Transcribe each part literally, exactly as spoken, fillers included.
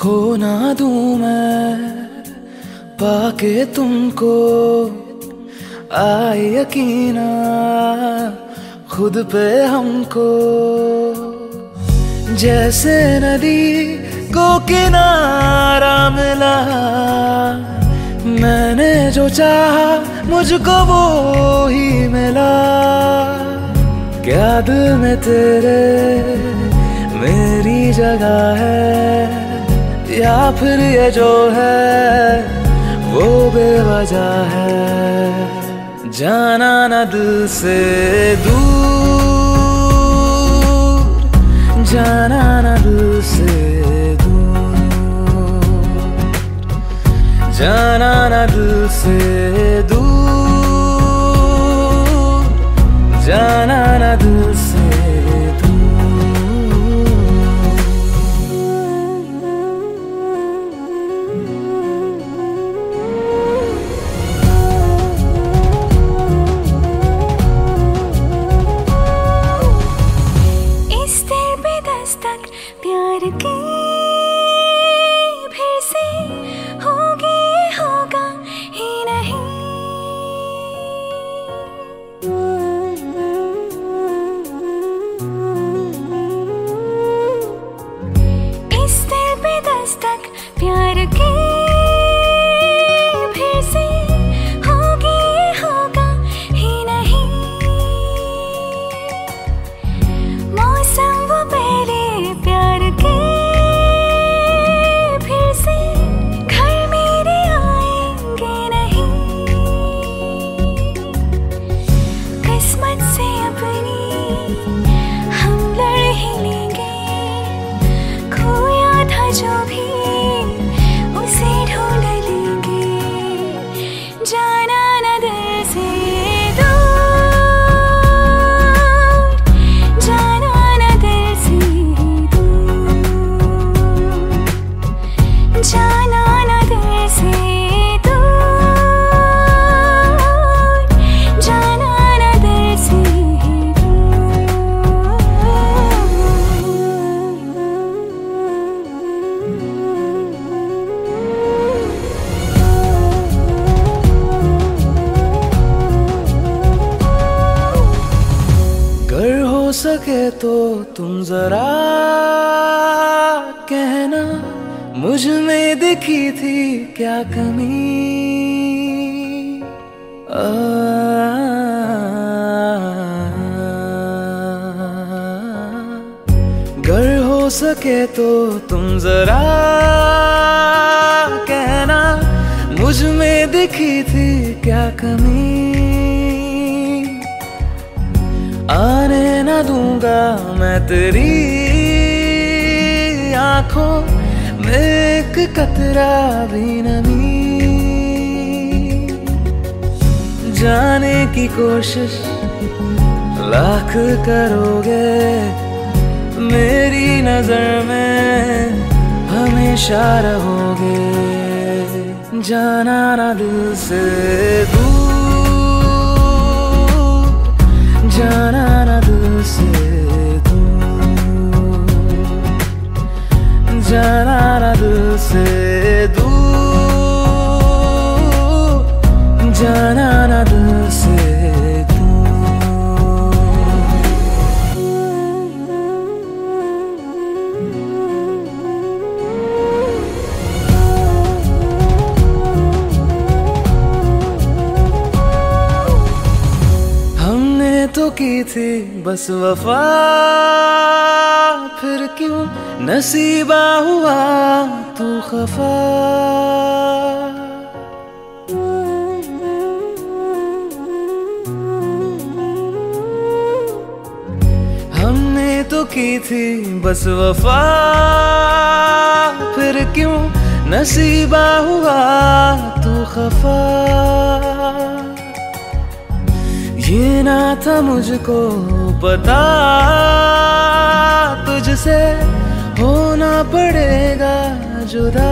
खो ना दूं मैं पाके तुमको, आए यकीना खुद पे हमको। जैसे नदी को किनारा मिला, मैंने जो चाहा मुझको वो ही मिला। क्या दिल में तेरे मेरी जगह है, या फिर ये जो है वो बेवजह है। जाना ना दिल से दूर, जाना ना दिल से दूर, जाना ना दिल से दूर, जाना ना दिल से प्यार की फिर से होगी होगा ही नहीं। इस दिल पे दस्तक प्यार की फिर से होगी होगा ही नहीं। मौसम वो पहले प्यार के फिर से घर मेरे आएंगे नहीं। किस्मत से अपनी हम लड़ ही लेंगे, खोया था जो भी उसे ढूंढ लेंगे। जाना ना दिल से जाना ना दिल से दूर, जाना ना दिल से दूर। अगर हो सके तो तुम जरा कहना, मुझ में दिखी थी क्या कमी। अगर हो सके तो तुम जरा कहना, मुझ में दिखी थी क्या कमी। आने ना दूंगा मैं तेरी आंखों में एक कतरा भी नमी। जाने की कोशिश लाख करोगे, मेरी नजर में हमेशा रहोगे। जाना ना दिल से दूर, जाना ना दिल से दूर, जाना ना दिल से दूर, जाना ना दिल से तो की थी बस वफा, फिर क्यों नसीबा हुआ तू खफा। हमने तो की थी बस वफा, फिर क्यों नसीबा हुआ तू खफा। ये ना था मुझको पता, तुझसे होना पड़ेगा जुदा।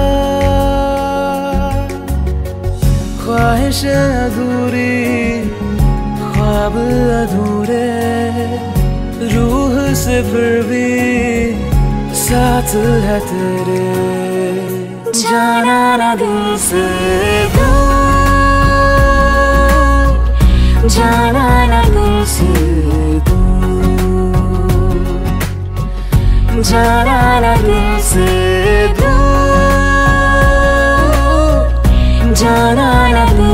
ख्वाहिश अधूरी, ख्वाब अधूरे, रूह से फिर भी साथ है तेरे, जाना ना दिल से दूर, जाना ना दिल से दूर, जाना ना दिल से दूर, जाना ना दिल